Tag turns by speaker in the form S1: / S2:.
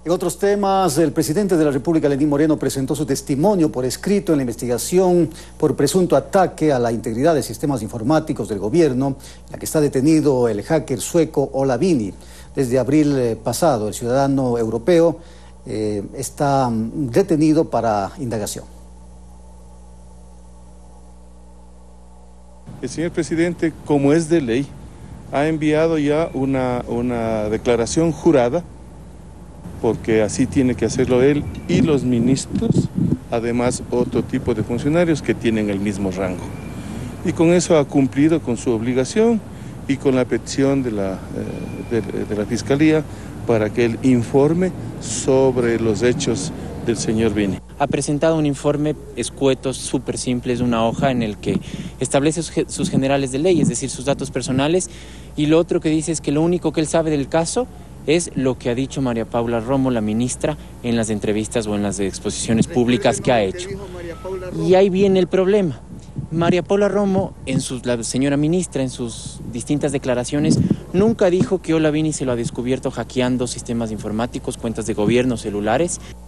S1: En otros temas, el presidente de la República, Lenín Moreno, presentó su testimonio por escrito en la investigación por presunto ataque a la integridad de sistemas informáticos del gobierno, en la que está detenido el hacker sueco Ola Vini. Desde abril pasado, el ciudadano europeo está detenido para indagación.
S2: El señor presidente, como es de ley, ha enviado ya una declaración jurada, porque así tiene que hacerlo él y los ministros, además otro tipo de funcionarios que tienen el mismo rango. Y con eso ha cumplido con su obligación y con la petición de la Fiscalía para que él informe sobre los hechos del señor Vini.
S3: Ha presentado un informe escueto, súper simple, es una hoja en el que establece sus generales de ley, es decir, sus datos personales, y lo otro que dice es que lo único que él sabe del caso es lo que ha dicho María Paula Romo, la ministra, en las entrevistas o en las exposiciones públicas que ha hecho. Y ahí viene el problema. María Paula Romo, la señora ministra, en sus distintas declaraciones, nunca dijo que Ola Vini se lo ha descubierto hackeando sistemas informáticos, cuentas de gobierno, celulares.